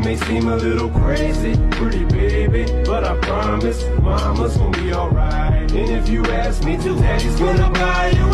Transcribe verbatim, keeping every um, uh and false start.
may seem a little crazy, pretty baby, but I promise mama's gonna be alright. And if you ask me to, daddy's gonna buy you